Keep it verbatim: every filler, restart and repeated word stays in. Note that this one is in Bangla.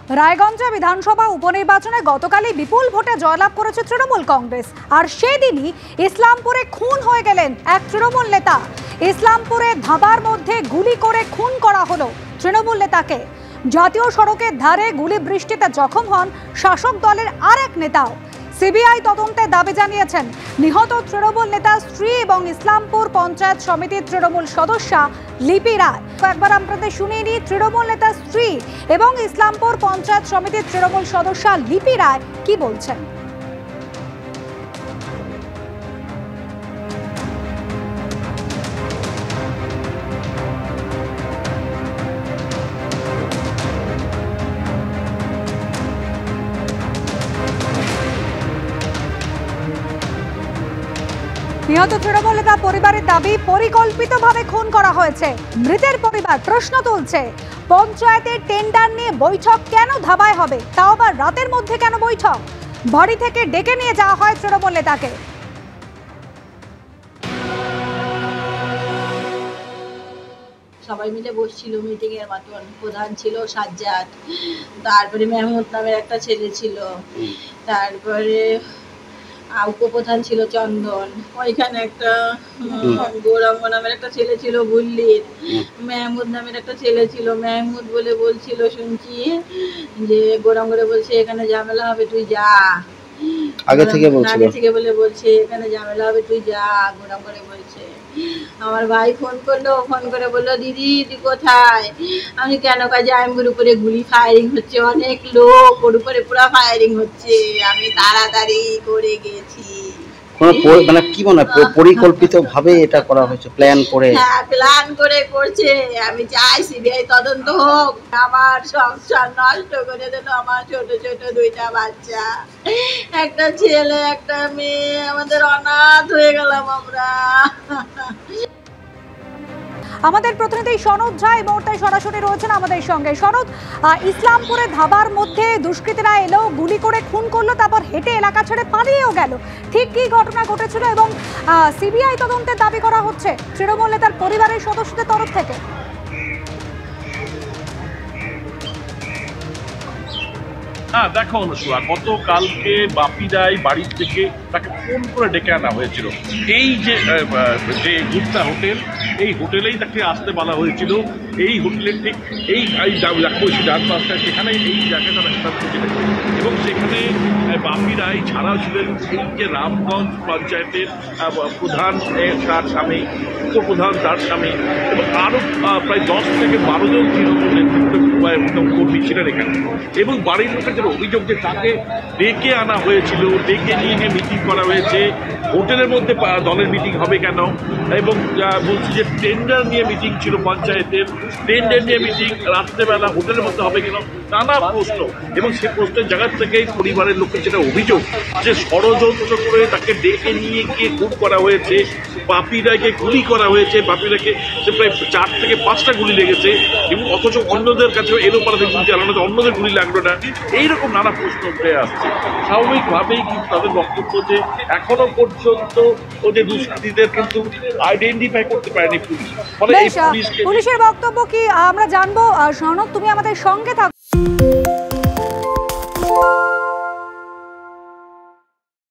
রায়গঞ্জে বিধানসভা উপনির্বাচনে গতকালই বিপুল ভোটে জয়লাভ করেছে তৃণমূল কংগ্রেস। আর সেদিনই ইসলামপুরে খুন হয়ে গেলেন এক তৃণমূল নেতা। ইসলামপুরে ধাবার মধ্যে গুলি করে খুন করা হলো তৃণমূল নেতাকে। জাতীয় সড়কের ধারে গুলি বৃষ্টিতে জখম হন শাসক দলের আর এক নেতাও। সিবিআই তদন্তের দাবি জানিয়েছেন নিহত তৃণমূল নেতা স্ত্রী এবং ইসলামপুর পঞ্চায়েত সমিতির তৃণমূল সদস্যা লিপি রায়। একবার আপনাদের শুনিয়ে নিই তৃণমূল নেতা স্ত্রী এবং ইসলামপুর পঞ্চায়েত সমিতির তৃণমূল সদস্যা লিপি রায় কি বলছেন। নিহত তৃণমূল নেতা পরিবারের দাবি পরিকল্পিতভাবে খুন করা হয়েছে। মৃতের পরিবার প্রশ্ন তুলছে পঞ্চায়েতের টেন্ডার নিয়ে বৈঠক কেন ধাবায় হবে, তাও আবার রাতের মধ্যে কেন বৈঠক? বাড়ি থেকে ডেকে নিয়ে যাওয়া হয় তৃণমূল নেতাকে। সবাই মিলে বসছিল মিটিং এর মতন। প্রধান ছিল সাজ্জাদ, তারপরে মেহমুদ নামের একটা ছেলে ছিল, তারপরে উপপ্রধান ছিল চন্দন, ওইখানে একটা গৌরাঙ্গ নামের একটা ছেলে ছিল বুল্লির, মেহমুদ নামের একটা ছেলে ছিল। মেহমুদ বলে বলছিল শুনছি যে গৌরাঙ্গরে বলছে এখানে ঝামেলা হবে তুই যা, আগে থেকে বলছিল আগে থেকে বলে বলছে এখানে ঝামেলা হবে তুই যা। গৌরাঙ্গরে বলছে। আমার ভাই ফোন করলো, ফোন করে বললো দিদি তুই কোথায়? আমি কেন কাজে আইমগুর উপরে গুলি ফায়ারিং হচ্ছে, অনেক লোক ওর উপরে পুরো ফায়ারিং হচ্ছে, আমি তাড়াতাড়ি করে গেছি। মানে কি মনে হয় পরিকল্পিত ভাবে এটা করা হয়েছে, প্ল্যান করে? হ্যাঁ প্ল্যান করে করছে। আমি চাই সিবিআই তদন্ত হোক। আমার সংসার নষ্ট করে দিল আমার ছোট ছোট দুইটা বাচ্চা, একটা ছেলে একটা মেয়ে, আমাদের অনাথ হয়ে গেলাম আমরা। আমাদের প্রতিনিধি সনদ ঝা এই মুহূর্তে সরাসরি রয়েছেন আমাদের সঙ্গে। সনদ, ইসলামপুরে ধাবার মধ্যে দুষ্কৃতীরা এলো, গুলি করে খুন করলো, তারপর হেঁটে এলাকা ছেড়ে পালিয়েও গেল। ঠিক কি ঘটনা ঘটেছিল এবং সিবিআই তদন্তের দাবি করা হচ্ছে তৃণমূল নেতার পরিবারের সদস্যদের তরফ থেকে? হ্যাঁ দেখো অনুসুয়া, গতকালকে বাপি রায় বাড়ির থেকে তাকে ফোন করে ডেকে আনা হয়েছিল। এই যে যে গুপ্তা হোটেল, এই হোটেলেই তাকে আসতে বলা হয়েছিল। এই হোটেলের ঠিক এই বলছি ডান পাশটায়, সেখানে এই জায়গাটা রাস্তা ছিল এবং সেখানে বাপি রায় ছাড়াও ছিলেন এই যে রামগঞ্জ পঞ্চায়েতের প্রধান তার স্বামী, উপপ্রধান তার স্বামী এবং আরও প্রায় দশ থেকে বারো জন তৃণমূল নেতৃত্ব কর্মী ছিলেন এখানে। এবং বাড়ির লোকের যে অভিযোগ যে তাকে ডেকে আনা হয়েছিল, ডেকে নিয়ে গিয়ে মিটিং করা হয়েছে। হোটেলের মধ্যে দলের মিটিং হবে কেন? এবং বলছি যে টেন্ডার নিয়ে মিটিং ছিল পঞ্চায়েতের, টেন্ডার নিয়ে মিটিং রাত্রেবেলা হোটেলের মধ্যে হবে কেন, নানা প্রশ্ন। এবং সে প্রশ্নের জায়গার থেকেই পরিবারের লোকের যেটা অভিযোগ যে ষড়যন্ত্র করে তাকে ডেকে নিয়ে গিয়ে খুন করা হয়েছে, বাপি রায়কে গুলি করা হয়েছে। বাপি রায়কে প্রায় চার থেকে পাঁচটা গুলি লেগেছে এবং অথচ অন্যদের কাছে এলোপাড়াতে গুলি চালানো, অন্যদের গুলি লাগলো না। এইরকম নানা প্রশ্ন উঠে আসছে। স্বাভাবিকভাবেই কিন্তু তাদের বক্তব্য যে এখনো পর্যন্ত ওদের দুষ্কৃতীদের কিন্তু আইডেন্টিফাই করতে পারেনি পুলিশ। ফলে এই পুলিশকে পুলিশের বক্তব্য কি আমরা জানবো। সনদ, তুমি আমাদের সঙ্গে থাকো।